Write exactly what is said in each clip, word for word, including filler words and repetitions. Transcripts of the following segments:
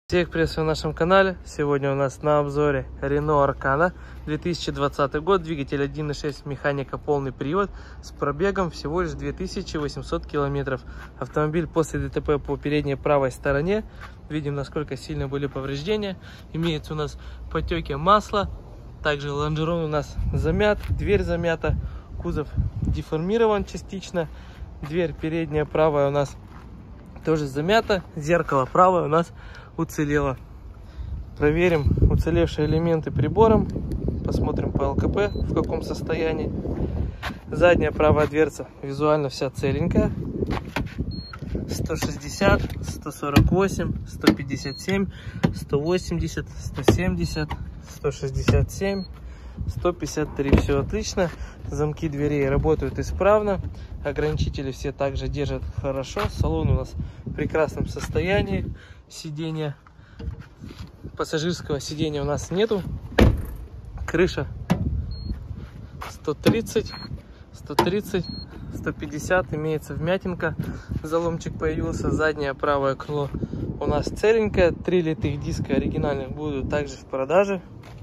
Всех приветствую на нашем канале. Сегодня у нас на обзоре Renault Arcana, две тысячи двадцатый год, двигатель один и шесть, механика, полный привод, с пробегом всего лишь две тысячи восемьсот километров. Автомобиль после ДТП по передней правой стороне. Видим, насколько сильно были повреждения. Имеется у нас потеки масла, также лонжерон у нас замят, дверь замята, кузов деформирован частично, дверь передняя правая у нас тоже замята, зеркало правое у нас уцелело. Проверим уцелевшие элементы прибором, посмотрим по ЛКП в каком состоянии. Задняя правая дверца визуально вся целенькая. сто шестьдесят, сто сорок восемь, сто пятьдесят семь, сто восемьдесят, сто семьдесят, сто шестьдесят семь, сто пятьдесят три. Все отлично. Замки дверей работают исправно. Ограничители все также держат хорошо. Салон у нас в прекрасном состоянии. Сиденья, пассажирского сидения у нас нету. Крыша сто тридцать, сто тридцать, сто пятьдесят, имеется вмятинка, заломчик появился. Заднее правое крыло у нас целенькое. Три литых диска оригинальных будут также в продаже.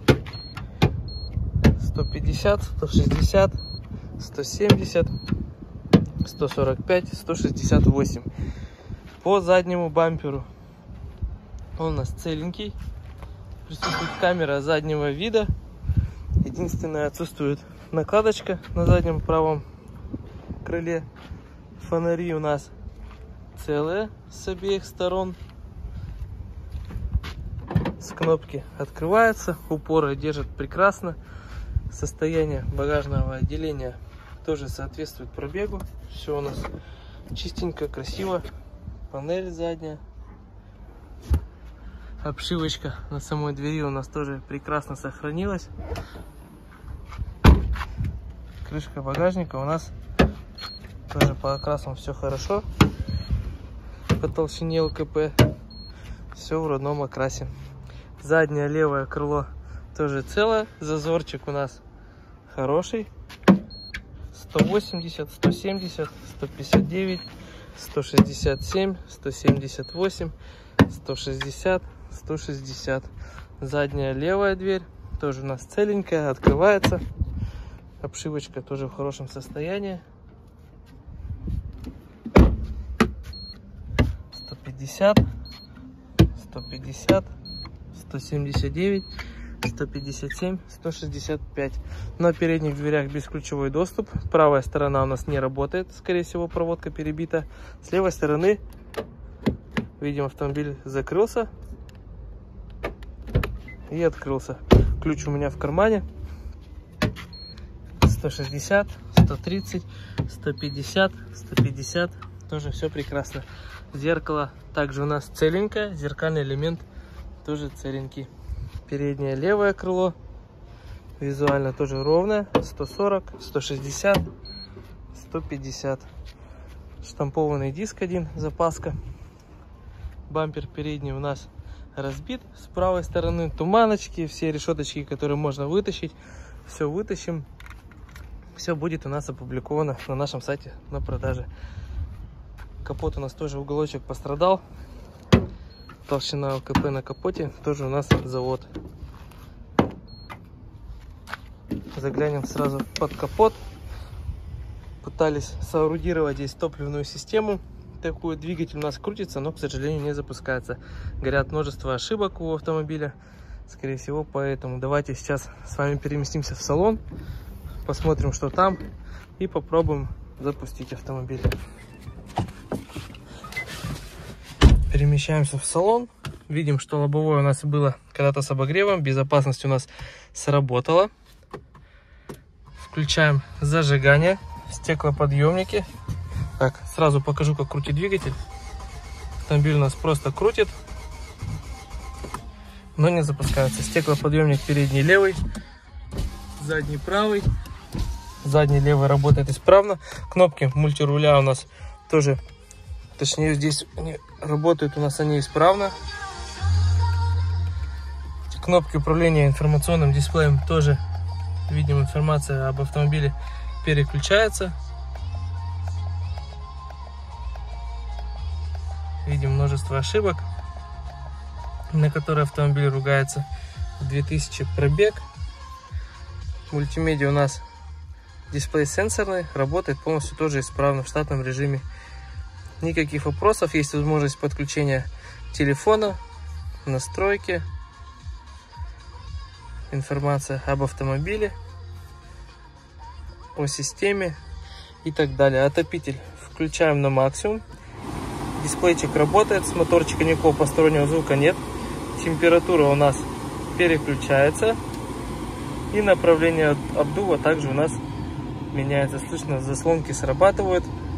сто пятьдесят, сто шестьдесят, сто семьдесят, сто сорок пять, сто шестьдесят восемь. По заднему бамперу он у нас целенький. Присутствует камера заднего вида. Единственное, отсутствует накладочка на заднем правом крыле. Фонари у нас целые с обеих сторон. С кнопки открывается. Упоры держат прекрасно. Состояние багажного отделения тоже соответствует пробегу. Все у нас чистенько, красиво. Панель задняя. Обшивочка на самой двери у нас тоже прекрасно сохранилась. Крышка багажника у нас тоже по окрасам все хорошо. По толщине ЛКП все в родном окрасе. Заднее левое крыло тоже целое. Зазорчик у нас хороший. сто восемьдесят, сто семьдесят, сто пятьдесят девять, сто шестьдесят семь, сто семьдесят восемь, сто шестьдесят, сто шестьдесят. Задняя левая дверь тоже у нас целенькая, открывается. Обшивочка тоже в хорошем состоянии. сто пятьдесят, сто пятьдесят, сто семьдесят девять, сто пятьдесят семь, сто шестьдесят пять. На передних дверях бесключевой доступ. Правая сторона у нас не работает, скорее всего проводка перебита. С левой стороны видим, автомобиль закрылся и открылся. Ключ у меня в кармане. сто шестьдесят, сто тридцать, сто пятьдесят, сто пятьдесят. Тоже все прекрасно. Зеркало также у нас целенькое. Зеркальный элемент тоже целенький. Переднее левое крыло визуально тоже ровное. сто сорок, сто шестьдесят, сто пятьдесят. Штампованный диск один, запаска. Бампер передний у нас разбит. С правой стороны туманочки, все решеточки, которые можно вытащить, все вытащим. Все будет у нас опубликовано на нашем сайте на продаже. Капот у нас тоже, уголочек пострадал. Толщина ЛКП на капоте тоже у нас завод. Заглянем сразу под капот. Пытались соорудировать здесь топливную систему. Такой двигатель у нас крутится, но, к сожалению, не запускается. Говорят, множество ошибок у автомобиля. Скорее всего, поэтому давайте сейчас с вами переместимся в салон. Посмотрим, что там. И попробуем запустить автомобиль. Перемещаемся в салон. Видим, что лобовое у нас было когда-то с обогревом. Безопасность у нас сработала. Включаем зажигание. Стеклоподъемники. Так, сразу покажу, как крутит двигатель. Автомобиль у нас просто крутит, но не запускается. Стеклоподъемник передний левый, задний правый. Задний левый работает исправно. Кнопки мультируля у нас тоже, точнее здесь они работают у нас они исправно. Кнопки управления информационным дисплеем тоже, видим, информация об автомобиле переключается. Видим множество ошибок. на которой автомобиль ругается. две тысячи пробег. Мультимедиа у нас дисплей сенсорный, работает полностью тоже исправно в штатном режиме. Никаких вопросов, есть возможность подключения телефона, настройки, информация об автомобиле, о системе и так далее. Отопитель включаем на максимум. Дисплейчик работает, с моторчика никакого постороннего звука нет. Температура у нас переключается. И направление обдува также у нас меняется. Слышно, заслонки срабатывают.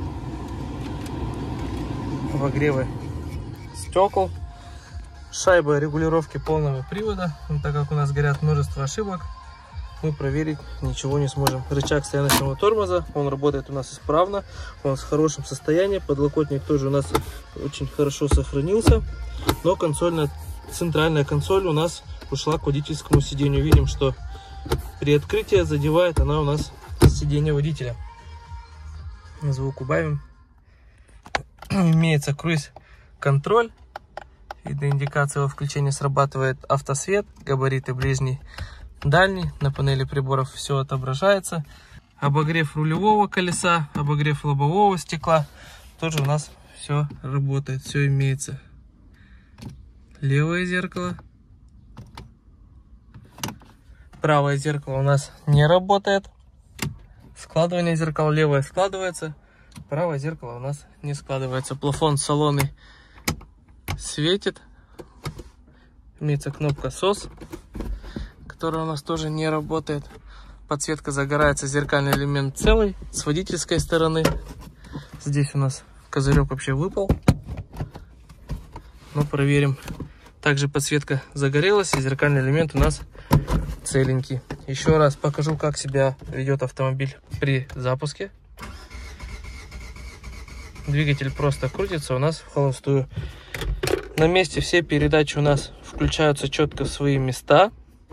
Обогревы стекол. Шайба регулировки полного привода. Но так как у нас горят множество ошибок, мы проверить ничего не сможем. Рычаг стояночного тормоза, он работает у нас исправно, он в хорошем состоянии. Подлокотник тоже у нас очень хорошо сохранился. Но консольная, центральная консоль у нас ушла к водительскому сиденью. Видим, что при открытии задевает она у нас сиденье водителя. Звук убавим. Имеется круиз-контроль. Видно, индикация во включении срабатывает автосвет, габариты ближний, дальний. На панели приборов все отображается. Обогрев рулевого колеса, обогрев лобового стекла. Тоже у нас все работает, все имеется. Левое зеркало. Правое зеркало у нас не работает. Складывание зеркал. Левое складывается, правое зеркало у нас не складывается. Плафон салона светит. Имеется кнопка сос, которая у нас тоже не работает. Подсветка загорается, зеркальный элемент целый. С водительской стороны здесь у нас козырек вообще выпал. Но проверим. Также подсветка загорелась, и зеркальный элемент у нас целенький. Еще раз покажу, как себя ведет автомобиль при запуске. Двигатель просто крутится у нас в холостую. На месте все передачи у нас включаются четко в свои места.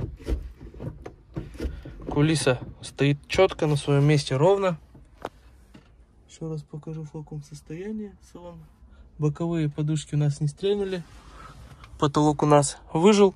Кулиса стоит четко на своем месте, ровно. Еще раз покажу, в каком состоянии салон. Боковые подушки у нас не стрельнули. Потолок у нас выжил.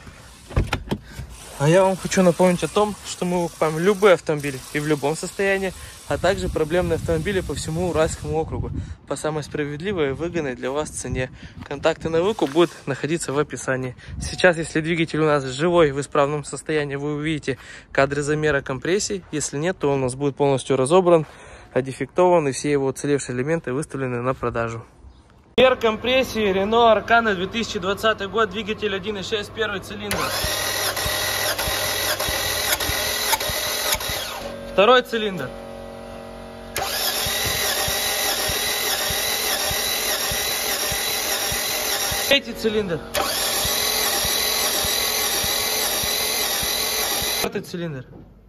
А я вам хочу напомнить о том, что мы выкупаем любые автомобили и в любом состоянии, а также проблемные автомобили по всему Уральскому округу по самой справедливой и выгодной для вас цене. Контакты на выкуп будут находиться в описании. Сейчас, если двигатель у нас живой, в исправном состоянии, вы увидите кадры замера компрессии. Если нет, то он у нас будет полностью разобран, одефектован, и все его уцелевшие элементы выставлены на продажу. Замер компрессии Renault Arcana две тысячи двадцатый год, двигатель один и шесть, первый цилиндр. Второй цилиндр. Третий цилиндр. Четвертый цилиндр.